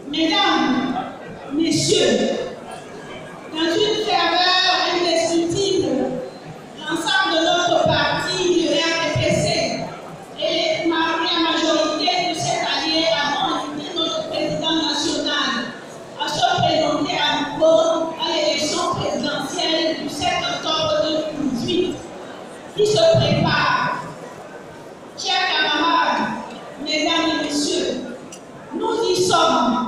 Mesdames, Messieurs, dans une ferveur indescriptible, l'ensemble de notre parti, le RDPC, et la majorité de ses alliés avons invité notre président national à se présenter à nouveau à l'élection présidentielle du 7 octobre 2018 qui se prépare. Chers camarades, mesdames et messieurs, nous y sommes.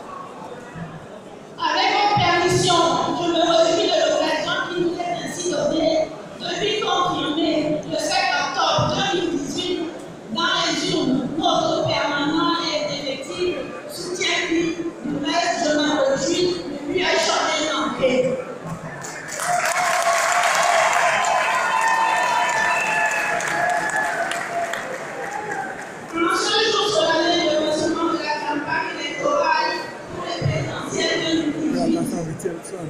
Avec votre permission, je me réjouis de l'occasion qui nous est ainsi donnée de lui confirmer le 7 octobre 2018 dans les urnes notre permanent et indéfectible soutien-lui. Du reste, je m'en réjouis de lui échanger en paix. En ce jour solennel de lancement de la campagne électorale pour les présidentielles 2018,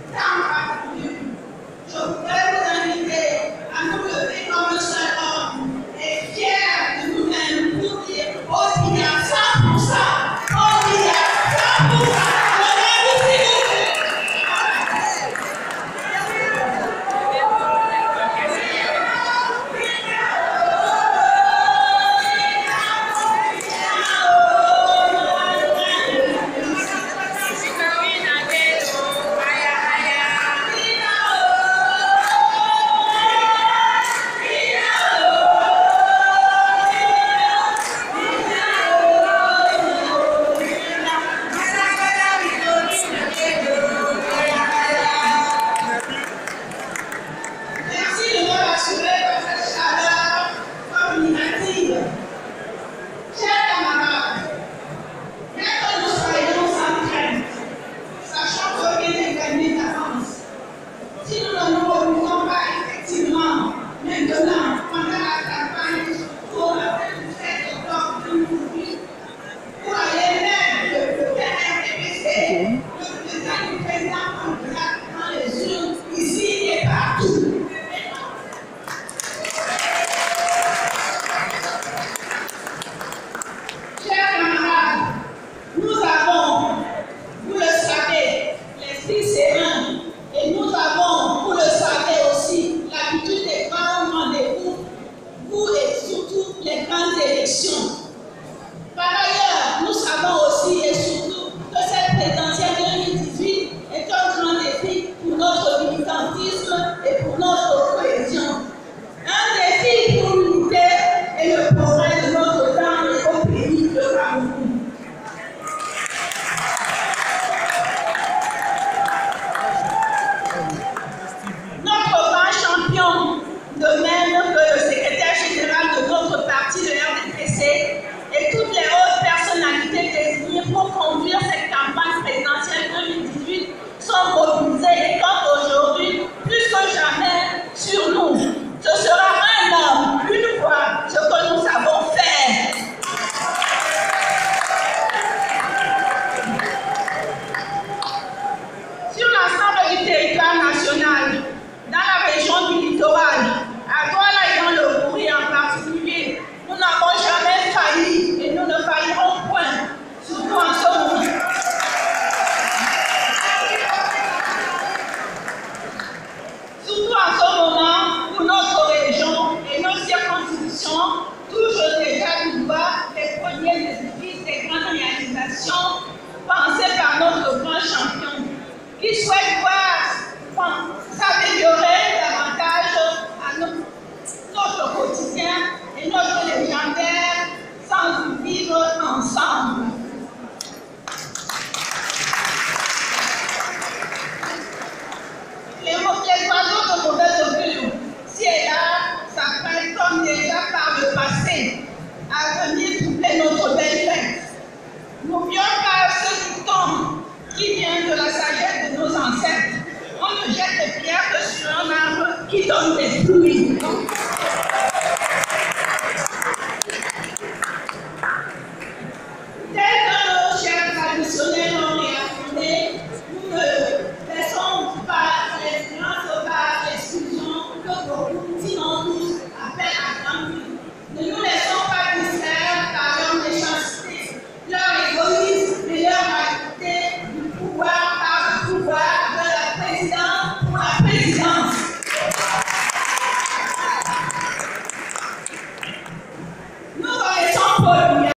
je voudrais vous inviter à nous lever comme un seul homme et fiers de nous-mêmes pour dire Odile à 100%, Odile à 100%, levez-vous s'il vous plaît. Pensée par notre grand champion, qui souhaite voir s'améliorer davantage à notre quotidien et notre légendaire sans vivre ensemble. Les oiseaux de mauvaise augure, si et là, s'apprêtent comme déjà par le passé à venir troubler notre belle fête. N'oublions pas ce qui tombe, qui vient de la sagesse de nos ancêtres. On ne jette des pierres que sur un arbre qui donne des fruits.